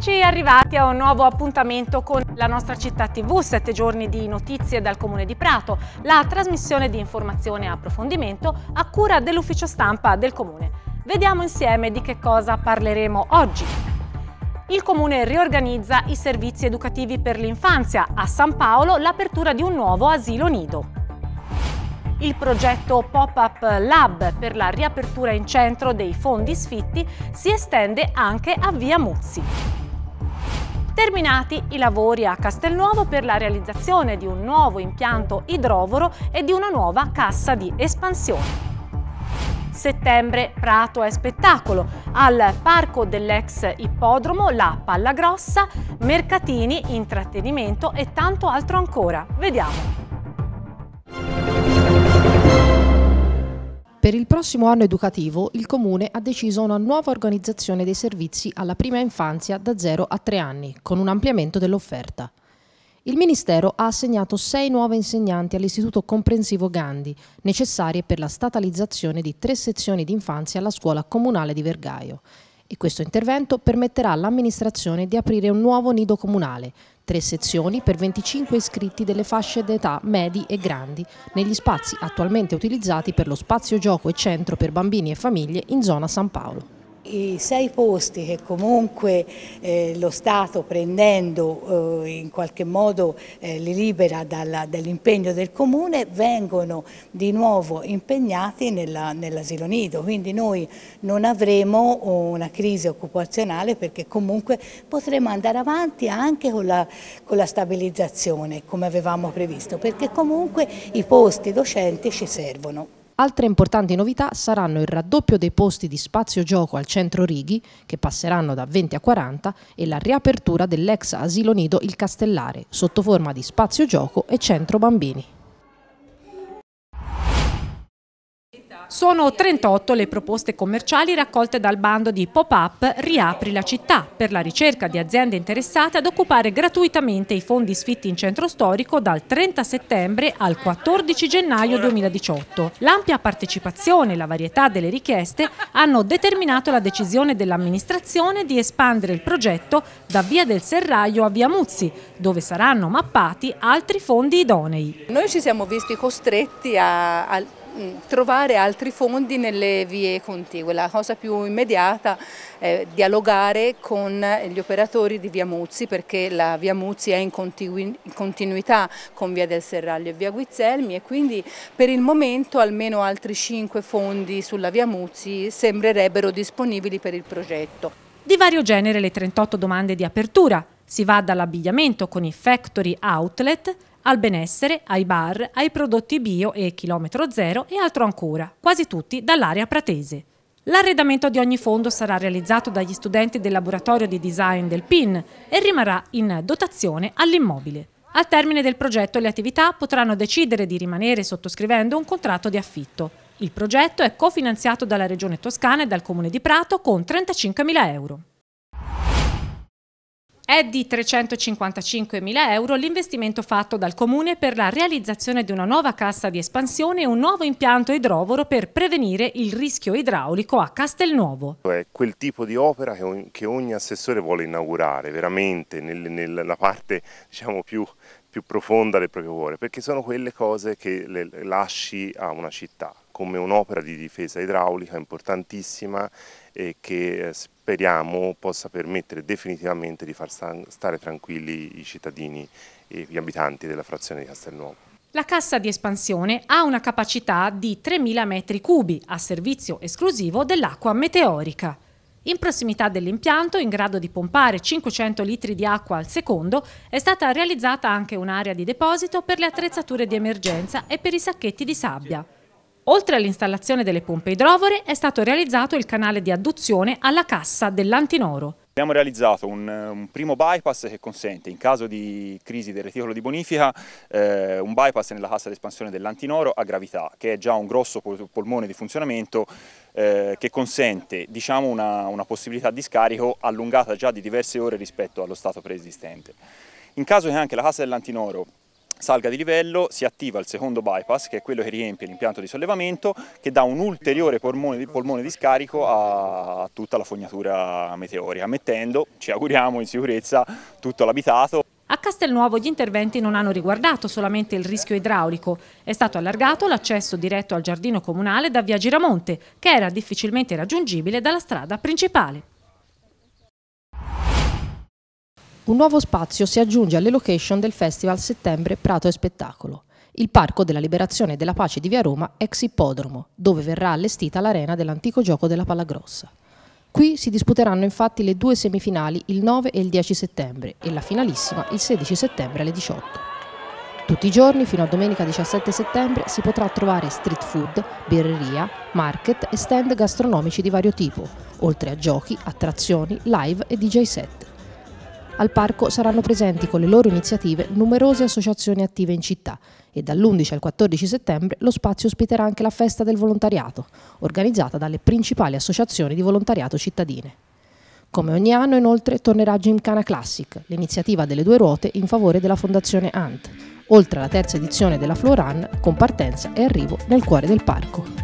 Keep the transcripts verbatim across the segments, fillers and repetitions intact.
Eccoci arrivati a un nuovo appuntamento con la nostra città tivù, sette giorni di notizie dal Comune di Prato, la trasmissione di informazione e approfondimento a cura dell'ufficio stampa del Comune. Vediamo insieme di che cosa parleremo oggi. Il Comune riorganizza i servizi educativi per l'infanzia, a San Paolo l'apertura di un nuovo asilo nido. Il progetto Pop-up Lab per la riapertura in centro dei fondi sfitti si estende anche a Via Muzzi. Terminati i lavori a Castelnuovo per la realizzazione di un nuovo impianto idrovoro e di una nuova cassa di espansione. Settembre, Prato è spettacolo. Al parco dell'ex ippodromo, la Palla Grossa, mercatini, intrattenimento e tanto altro ancora. Vediamo. Per il prossimo anno educativo il Comune ha deciso una nuova organizzazione dei servizi alla prima infanzia da zero a tre anni, con un ampliamento dell'offerta. Il Ministero ha assegnato sei nuove insegnanti all'Istituto Comprensivo Gandhi, necessarie per la statalizzazione di tre sezioni di infanzia alla scuola comunale di Vergaio. E questo intervento permetterà all'amministrazione di aprire un nuovo nido comunale, tre sezioni per venticinque iscritti delle fasce d'età medi e grandi, negli spazi attualmente utilizzati per lo spazio gioco e centro per bambini e famiglie in zona San Paolo. I sei posti che comunque eh, lo Stato, prendendo eh, in qualche modo eh, li libera dall'impegno del Comune, vengono di nuovo impegnati nell'asilo nido, quindi noi non avremo una crisi occupazionale perché comunque potremo andare avanti anche con la, con la stabilizzazione come avevamo previsto, perché comunque i posti docenti ci servono. Altre importanti novità saranno il raddoppio dei posti di spazio gioco al centro Righi, che passeranno da venti a quaranta, e la riapertura dell'ex asilo nido Il Castellare, sotto forma di spazio gioco e centro bambini. Sono trentotto le proposte commerciali raccolte dal bando di Pop-up Riapri la città per la ricerca di aziende interessate ad occupare gratuitamente i fondi sfitti in centro storico dal trenta settembre al quattordici gennaio duemiladiciotto. L'ampia partecipazione e la varietà delle richieste hanno determinato la decisione dell'amministrazione di espandere il progetto da Via del Serraglio a Via Muzzi, dove saranno mappati altri fondi idonei. Noi ci siamo visti costretti a, a trovare altri fondi nelle vie contigue. La cosa più immediata è dialogare con gli operatori di Via Muzzi, perché la Via Muzzi è in continuità con Via del Serraglio e Via Guizelmi, e quindi per il momento almeno altri cinque fondi sulla Via Muzzi sembrerebbero disponibili per il progetto. Di vario genere le trentotto domande di apertura. Si va dall'abbigliamento con i factory outlet al benessere, ai bar, ai prodotti bio e chilometro zero e altro ancora, quasi tutti dall'area pratese. L'arredamento di ogni fondo sarà realizzato dagli studenti del laboratorio di design del P I N e rimarrà in dotazione all'immobile. Al termine del progetto le attività potranno decidere di rimanere sottoscrivendo un contratto di affitto. Il progetto è cofinanziato dalla Regione Toscana e dal Comune di Prato con trentacinquemila euro. È di trecentocinquantacinquemila euro l'investimento fatto dal Comune per la realizzazione di una nuova cassa di espansione e un nuovo impianto idrovoro per prevenire il rischio idraulico a Castelnuovo. È quel tipo di opera che, che ogni assessore vuole inaugurare veramente nel, nella parte, diciamo, più, più profonda del proprio cuore, perché sono quelle cose che le lasci a una città, come un'opera di difesa idraulica importantissima e che speriamo possa permettere definitivamente di far stare tranquilli i cittadini e gli abitanti della frazione di Castelnuovo. La cassa di espansione ha una capacità di tremila metri cubi a servizio esclusivo dell'acqua meteorica. In prossimità dell'impianto, in grado di pompare cinquecento litri di acqua al secondo, è stata realizzata anche un'area di deposito per le attrezzature di emergenza e per i sacchetti di sabbia. Oltre all'installazione delle pompe idrovore è stato realizzato il canale di adduzione alla cassa dell'Antinoro. Abbiamo realizzato un, un primo bypass che consente, in caso di crisi del reticolo di bonifica, eh, un bypass nella cassa di espansione dell'Antinoro a gravità, che è già un grosso polmone di funzionamento eh, che consente, diciamo, una, una possibilità di scarico allungata già di diverse ore rispetto allo stato preesistente. In caso che anche la cassa dell'Antinoro salga di livello, si attiva il secondo bypass, che è quello che riempie l'impianto di sollevamento, che dà un ulteriore polmone di, polmone di scarico a tutta la fognatura meteorica, mettendo, ci auguriamo, in sicurezza tutto l'abitato. A Castelnuovo gli interventi non hanno riguardato solamente il rischio idraulico. È stato allargato l'accesso diretto al giardino comunale da via Giramonte, che era difficilmente raggiungibile dalla strada principale. Un nuovo spazio si aggiunge alle location del Festival Settembre Prato e Spettacolo, il Parco della Liberazione e della Pace di via Roma, ex ippodromo, dove verrà allestita l'arena dell'antico gioco della Pallagrossa. Qui si disputeranno infatti le due semifinali il nove e il dieci settembre e la finalissima il sedici settembre alle diciotto. Tutti i giorni, fino a domenica diciassette settembre, si potrà trovare street food, birreria, market e stand gastronomici di vario tipo, oltre a giochi, attrazioni, live e D J set. Al parco saranno presenti con le loro iniziative numerose associazioni attive in città e dall'undici al quattordici settembre lo spazio ospiterà anche la Festa del Volontariato, organizzata dalle principali associazioni di volontariato cittadine. Come ogni anno, inoltre, tornerà Gymkhana Classic, l'iniziativa delle due ruote in favore della Fondazione A N T, oltre alla terza edizione della Flow Run con partenza e arrivo nel cuore del parco.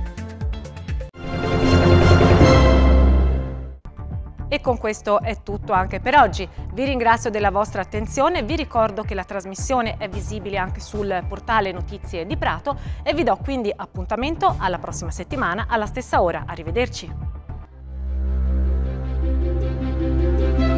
E con questo è tutto anche per oggi. Vi ringrazio della vostra attenzione, vi ricordo che la trasmissione è visibile anche sul portale Notizie di Prato e vi do quindi appuntamento alla prossima settimana alla stessa ora. Arrivederci.